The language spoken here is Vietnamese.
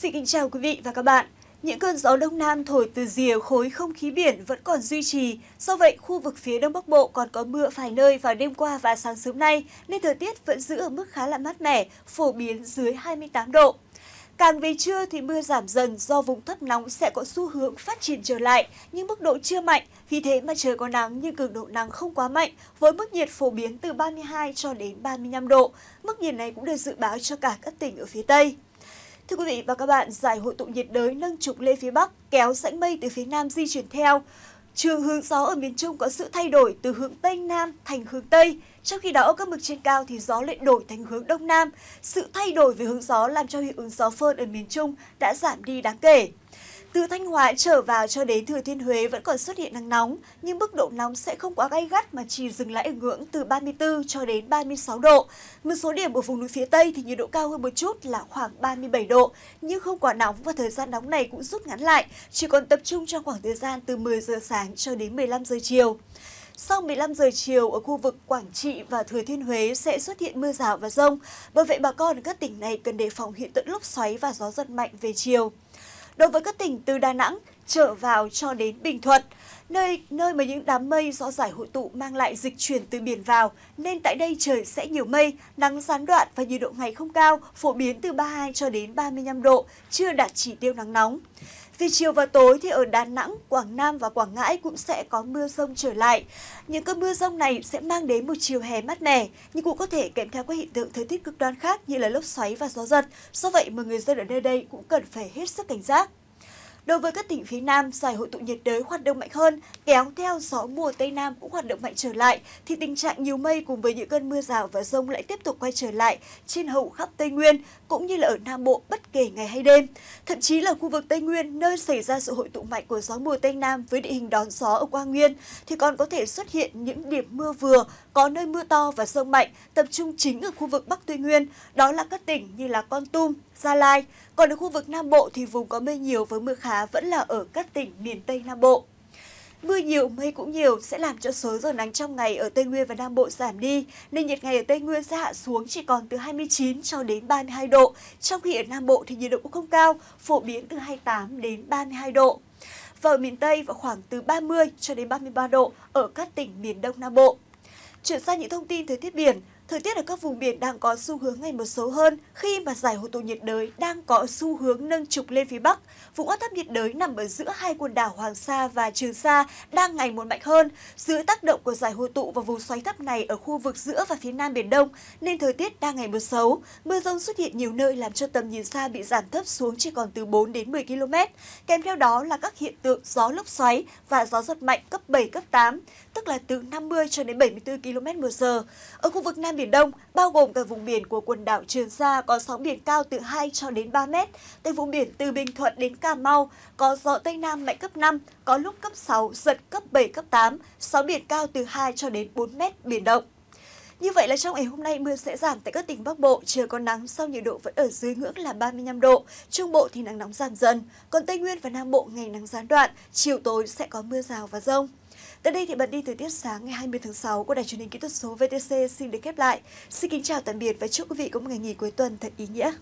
Xin kính chào quý vị và các bạn. Những cơn gió đông nam thổi từ rìa khối không khí biển vẫn còn duy trì. Do vậy, khu vực phía Đông Bắc Bộ còn có mưa vài nơi vào đêm qua và sáng sớm nay, nên thời tiết vẫn giữ ở mức khá là mát mẻ, phổ biến dưới 28 độ. Càng về trưa thì mưa giảm dần do vùng thấp nóng sẽ có xu hướng phát triển trở lại, nhưng mức độ chưa mạnh, vì thế mà trời có nắng nhưng cường độ nắng không quá mạnh, với mức nhiệt phổ biến từ 32 cho đến 35 độ. Mức nhiệt này cũng được dự báo cho cả các tỉnh ở phía Tây. Thưa quý vị và các bạn, giải hội tụ nhiệt đới nâng trục lên phía Bắc, kéo rãnh mây từ phía Nam di chuyển theo. Trường hướng gió ở miền Trung có sự thay đổi từ hướng Tây Nam thành hướng Tây. Trong khi đó ở các mực trên cao thì gió lại đổi thành hướng Đông Nam. Sự thay đổi về hướng gió làm cho hiệu ứng gió phơn ở miền Trung đã giảm đi đáng kể. Từ Thanh Hóa trở vào cho đến Thừa Thiên Huế vẫn còn xuất hiện nắng nóng, nhưng mức độ nóng sẽ không quá gay gắt mà chỉ dừng lại ở ngưỡng từ 34 cho đến 36 độ. Một số điểm ở vùng núi phía Tây thì nhiệt độ cao hơn một chút là khoảng 37 độ, nhưng không quá nóng và thời gian nóng này cũng rút ngắn lại, chỉ còn tập trung trong khoảng thời gian từ 10 giờ sáng cho đến 15 giờ chiều. Sau 15 giờ chiều, ở khu vực Quảng Trị và Thừa Thiên Huế sẽ xuất hiện mưa rào và dông. Bởi vậy, bà con ở các tỉnh này cần đề phòng hiện tượng lốc xoáy và gió giật mạnh về chiều. Đối với các tỉnh từ Đà Nẵng trở vào cho đến Bình Thuận, nơi mà những đám mây do giải hội tụ mang lại dịch chuyển từ biển vào, nên tại đây trời sẽ nhiều mây, nắng gián đoạn và nhiệt độ ngày không cao, phổ biến từ 32 cho đến 35 độ, chưa đạt chỉ tiêu nắng nóng. Về chiều và tối thì ở Đà Nẵng, Quảng Nam và Quảng Ngãi cũng sẽ có mưa dông trở lại. Những cơn mưa dông này sẽ mang đến một chiều hè mát mẻ, nhưng cũng có thể kèm theo các hiện tượng thời tiết cực đoan khác như là lốc xoáy và gió giật. Do vậy mà người dân ở nơi đây cũng cần phải hết sức cảnh giác. Đối với các tỉnh phía Nam, giải hội tụ nhiệt đới hoạt động mạnh hơn, kéo theo gió mùa Tây Nam cũng hoạt động mạnh trở lại, thì tình trạng nhiều mây cùng với những cơn mưa rào và dông lại tiếp tục quay trở lại trên hầu khắp Tây Nguyên, cũng như là ở Nam Bộ bất kể ngày hay đêm. Thậm chí là khu vực Tây Nguyên, nơi xảy ra sự hội tụ mạnh của gió mùa Tây Nam với địa hình đón gió ở Qua Nguyên, thì còn có thể xuất hiện những điểm mưa vừa, có nơi mưa to và dông mạnh, tập trung chính ở khu vực Bắc Tây Nguyên, đó là các tỉnh như là Kon Tum, Gia Lai. Còn ở khu vực Nam Bộ thì vùng có mây nhiều với mưa khá vẫn là ở các tỉnh miền Tây Nam Bộ. Mưa nhiều, mây cũng nhiều sẽ làm cho số giờ nắng trong ngày ở Tây Nguyên và Nam Bộ giảm đi, nên nhiệt ngày ở Tây Nguyên sẽ hạ xuống chỉ còn từ 29 cho đến 32 độ, trong khi ở Nam Bộ thì nhiệt độ cũng không cao, phổ biến từ 28 đến 32 độ. Và ở miền Tây vào khoảng từ 30 cho đến 33 độ ở các tỉnh miền Đông Nam Bộ. Chuyển sang những thông tin thời tiết biển. Thời tiết ở các vùng biển đang có xu hướng ngày một xấu hơn khi mà giải hội tụ nhiệt đới đang có xu hướng nâng trục lên phía Bắc. Vùng áp thấp nhiệt đới nằm ở giữa hai quần đảo Hoàng Sa và Trường Sa đang ngày một mạnh hơn. Dưới tác động của giải hội tụ và vùng xoáy thấp này ở khu vực giữa và phía Nam Biển Đông nên thời tiết đang ngày một xấu. Mưa dông xuất hiện nhiều nơi làm cho tầm nhìn xa bị giảm thấp xuống chỉ còn từ 4 đến 10 km. Kèm theo đó là các hiện tượng gió lốc xoáy và gió giật mạnh cấp 7, cấp 8, tức là từ 50 cho đến 74 km/h. Ở khu vực Nam Biển Đông, bao gồm cả vùng biển của quần đảo Trường Sa có sóng biển cao từ 2 cho đến 3 mét. Tại vùng biển từ Bình Thuận đến Cà Mau có gió Tây Nam mạnh cấp 5, có lúc cấp 6, giật cấp 7, cấp 8, sóng biển cao từ 2 cho đến 4 mét biển động. Như vậy là trong ngày hôm nay mưa sẽ giảm tại các tỉnh Bắc Bộ, trời có nắng, sau nhiệt độ vẫn ở dưới ngưỡng là 35 độ. Trung Bộ thì nắng nóng giảm dần, còn Tây Nguyên và Nam Bộ ngày nắng gián đoạn, chiều tối sẽ có mưa rào và dông. Tới đây thì bản tin thời tiết sáng ngày 20 tháng 6 của Đài Truyền hình Kỹ thuật số VTC xin được khép lại. Xin kính chào tạm biệt và chúc quý vị có một ngày nghỉ cuối tuần thật ý nghĩa.